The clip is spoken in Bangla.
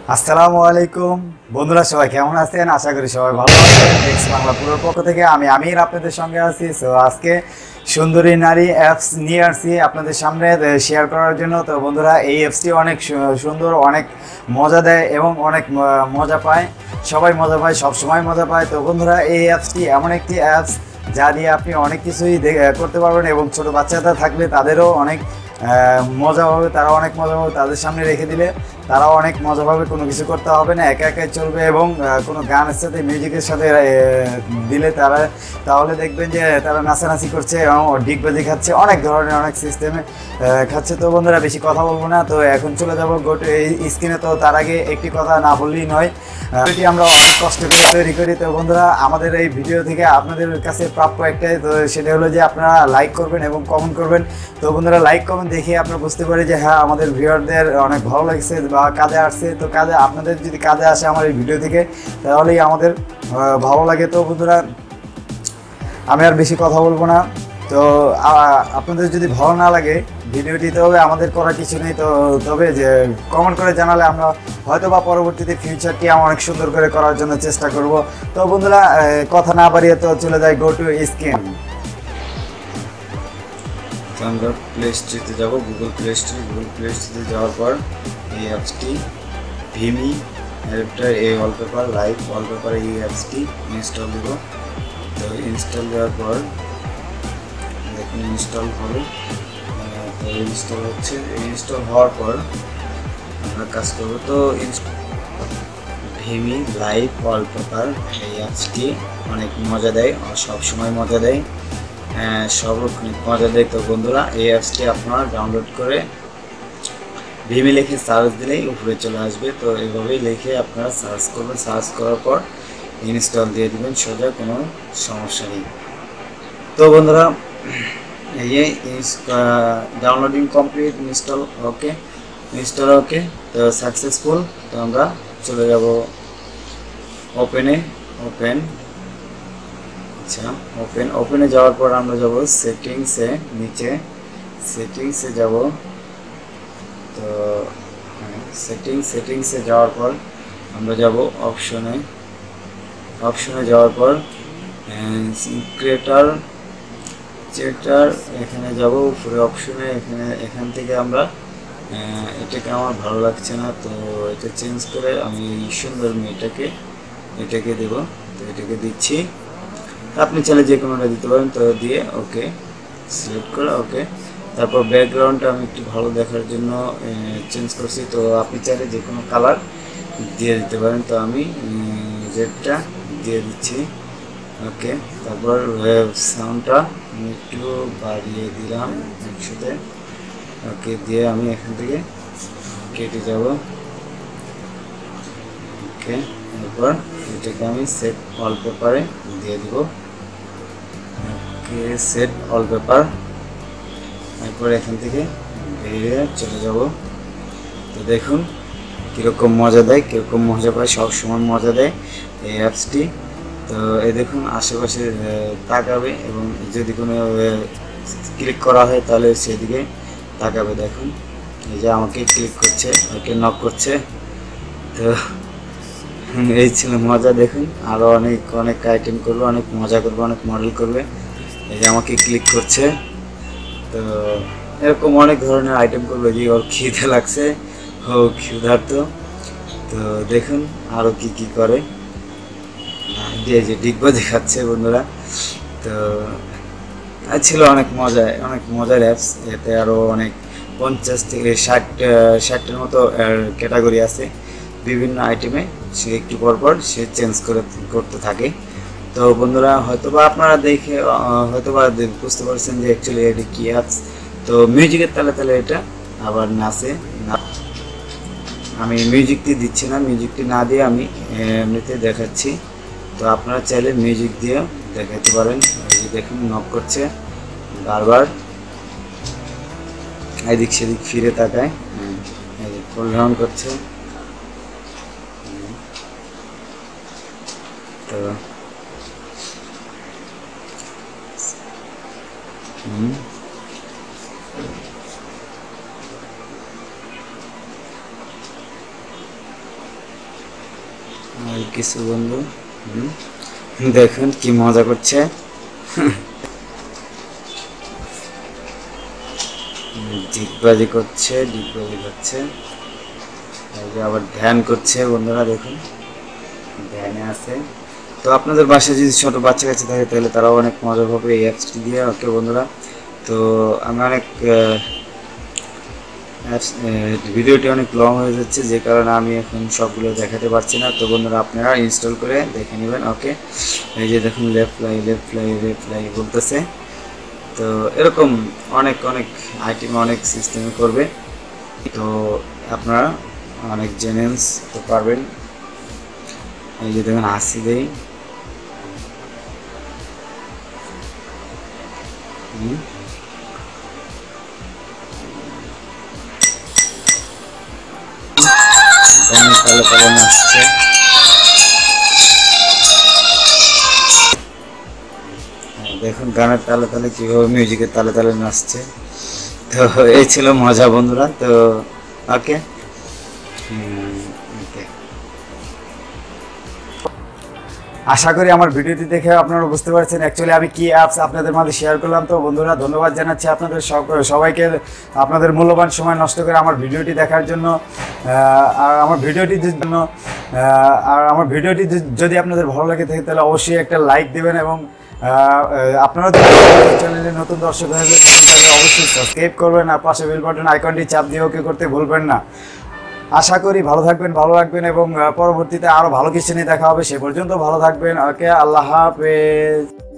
আসসালামু আলাইকুম বন্ধুরা, সবাই কেমন আছেন? আশা করি সবাই ভালো আছেন। এক্স বাংলা পুরোর পক্ষ থেকে আমি আমির আপনাদের সঙ্গে আছি। সো আজকে সুন্দরী নারী অ্যাপস নিয়ে আসছি আপনাদের সামনে শেয়ার করার জন্য। তো বন্ধুরা, এই অ্যাপসটি অনেক সুন্দর, অনেক মজা দেয় এবং অনেক মজা পায়। সবাই মজা পায়, সব সময় মজা পায়। তো বন্ধুরা, এই অ্যাপসটি এমন একটি অ্যাপস যা দিয়ে আপনি অনেক কিছুই করতে পারবেন এবং ছোটো বাচ্চারা থাকলে তাদেরও অনেক মজা হবে, তারা অনেক মজা পাবে। তাদের সামনে রেখে দিলে তারাও অনেক মজা পাবে, কোনো কিছু করতে হবে না, একা একাই চলবে। এবং কোনো গানের সাথে, মিউজিকের সাথে দিলে তাহলে দেখবেন যে তারা নাচানাচি করছে এবং ডিগবাজি খাচ্ছে, অনেক ধরনের অনেক সিস্টেমে খাচ্ছে। তো বন্ধুরা, বেশি কথা বলবো না, তো এখন চলে যাবো এই স্ক্রিনে। তো তার আগে একটি কথা না বললেই নয়, এটি আমরা অনেক কষ্ট করে তৈরি করি। তো বন্ধুরা, আমাদের এই ভিডিও থেকে আপনাদের কাছে প্রাপ্য একটাই, তো সেটা হলো যে আপনারা লাইক করবেন এবং কমেন্ট করবেন। তো বন্ধুরা, লাইক কমেন্ট দেখে আপনারা বুঝতে পারি যে হ্যাঁ, আমাদের ভিউয়ারদের অনেক ভালো লাগছে বা কাজে আসছে। তো আপনাদের যদি কাজে আসে আমার এই ভিডিও থেকে, তাহলেই আমাদের ভালো লাগে। তো বন্ধুরা, আমি আর বেশি কথা বলবো না। তো আপনাদের যদি ভালো না লাগে ভিডিওটি, তবে আমাদের করার কিছু নেই। তো তবে যে কমেন্ট করে জানালে আমরা হয়তো বা পরবর্তীতে ফিউচারটি অনেক সুন্দর করে করার জন্য চেষ্টা করব। তো বন্ধুরা, কথা না বাড়িয়ে তো চলে যাই গো টু স্ক্রিন। আমরা প্লে স্টোরে যাব, গুগল প্লে স্টোরে যাওয়ার পর এই অ্যাপসটি ভিমি অ্যাডাপ্টার এই ওয়ালপেপার লাইভ ওয়ালপেপার এই অ্যাপসটি ইনস্টল দেব। তো ইনস্টল দেওয়ার পর দেখুন ইনস্টল হবে। তো ইনস্টল হচ্ছে, ইনস্টল হওয়ার পর আমরা কাজ করবো। তো ভিমি লাইভ ওয়ালপেপার এই অ্যাপসটি অনেক মজা দেয়, সব সময় মজা দেয়, সব মজা দেয়। তো বন্ধুরা, এই অ্যাপসটি আপনারা ডাউনলোড করে ভিমি লিখে সার্চ দিলেই উপরে চলে আসবে। তো এইভাবেই লিখে আপনারা সার্চ করবেন, সার্চ করার পর ইনস্টল দিয়ে দেবেন সোজা, কোনো সমস্যা নেই। তো বন্ধুরা, এই ডাউনলোডিং কমপ্লিট, ইনস্টল ওকে। তো সাকসেসফুল। তো আমরা চলে যাব ওপেনে। ওপেনে যাওয়ার পর আমরা যাব সেটিংসে, নিচে সেটিংসে যাব। তো সেটিংসে যাওয়ার পর আমরা যাব অপশনে যাওয়ার পর ক্রিয়েটার এখানে যাব উপরে অপশনে। এখান থেকে আমরা এটাকে আমার ভালো লাগছে না, তো এটা চেঞ্জ করে আমি সুন্দর এটাকে দেব। তো এটাকে দিচ্ছি, আপনি চাইলে যে কোনোটা দিতে পারেন। তো দিয়ে ওকে সিলেক্ট করে ওকে। তারপর ব্যাকগ্রাউন্ডটা আমি একটু ভালো দেখার জন্য চেঞ্জ করছি। তো আপনি চাইলে যে কোনো কালার দিয়ে দিতে পারেন। তো আমি রেডটা দিয়ে দিচ্ছি, ওকে। তারপর সাউন্ডটা আমি একটু বাড়িয়ে দিলাম একসাথে, ওকে। দিয়ে আমি এখান থেকে কেটে যাব, ওকে। তারপর এটাকে আমি সেট ওয়ালপেপারে দিয়ে দিব, ওকে। Set wallpaper. তারপর এখান থেকে বেরিয়ে চলে যাব। তো দেখুন কীরকম মজা দেয়, কীরকম মজা পায়, সবসময় মজা দেয় এই অ্যাপসটি। তো এই দেখুন আশেপাশে তাকাবে এবং যদি কোনো ক্লিক করা হয় তাহলে সেদিকে তাকাবে। দেখুন এই যে আমাকে ক্লিক করছে, ওকে নক করছে। তো এই ছিল মজা। দেখুন আরও অনেক আইটেম করবে, অনেক মজা করবে, অনেক মডেল করবে। এই যে আমাকে ক্লিক করছে। তো এরকম অনেক ধরনের আইটেম করবে। যে ওর খিদে লাগছে, ও ক্ষুধার্ত। তো দেখুন আরও কি করে, যে ডিগবাজি খাচ্ছে বন্ধুরা। তো ছিল অনেক মজার অ্যাপস। এতে আরও অনেক 50 থেকে 60টার মতো ক্যাটাগরি আছে। বিভিন্ন আইটেমে সে একটু পরপর সে চেঞ্জ করতে থাকে। তো বন্ধুরা, হয়তোবা আপনারা দেখে হয়তোবা বুঝতে পারছেন যে অ্যাকচুয়ালি এটি কী অ্যাপস। তো মিউজিকের তালে এটা আবার নাচে। আমি মিউজিকটি দিচ্ছি না, মিউজিকটি না দিয়ে আমি এমনিতে দেখাচ্ছি। তো আপনারা চাইলে মিউজিক দিয়েও দেখাতে পারেন। এই যে দেখুন নক করছে বারবার, এদিক সেদিক ফিরে তাকায়, এই যে ফুল রাউন্ড করছে। তো আর কিছু বন্ধু দেখুন কি মজা করছে। ডিগবাজি করছে, ডিগবাজি করছে, আবার ধ্যান করছে বন্ধুরা, দেখুন ধ্যানে আছে। তো আপনাদের বাসায় যদি ছোট বাচ্চা কাছে থাকে তাহলে তারাও অনেক মজা পাবে এই অ্যাপসটি দিয়ে। ওকে বন্ধুরা, তো আমি অনেক ভিডিওটি অনেক লং হয়ে যাচ্ছে, যে কারণে আমি এখন সবগুলো দেখাতে পারছি না। তো বন্ধুরা আপনারা ইনস্টল করে দেখে নেবেন। ওকে, এই যে দেখুন left fly left fly left fly বলতেছে। তো এরকম অনেক অনেক আইটেম অনেক সিস্টেমে করবে, তো আপনারা অনেক জেনেন্স তো পারবেন। এই যে দেখুন হাসি দেই, তালে তালে নাচছে। দেখুন গানের তালে তালে কিভাবে মিউজিকের তালে তালে নাচছে। তো এই ছিল মজা বন্ধুরা। তো ওকে, আশা করি আমার ভিডিওটি দেখে আপনারা বুঝতে পারছেন অ্যাকচুয়ালি আমি কি অ্যাপস আপনাদের মাঝে শেয়ার করলাম। তো বন্ধুরা ধন্যবাদ জানাচ্ছি আপনাদের সবাইকে আপনাদের মূল্যবান সময় নষ্ট করে আমার ভিডিওটি দেখার জন্য। আর আমার ভিডিওটি যদি আপনাদের ভালো লাগে থাকে তাহলে অবশ্যই একটা লাইক দেবেন, এবং আপনারা চ্যানেলে নতুন দর্শক হয়ে থাকেন তাহলে অবশ্যই সাবস্ক্রাইব করবেন, আর পাশে বেল বাটন আইকনটি চাপ দিয়ে ওকে করতে ভুলবেন না। আশা করি ভালো থাকবেন, ভালো রাখবেন, এবং পরবর্তীতে আরও ভালো কিছু নিয়ে দেখা হবে। সে পর্যন্ত ভালো থাকবেন। ওকে, আল্লাহ হাফেজ।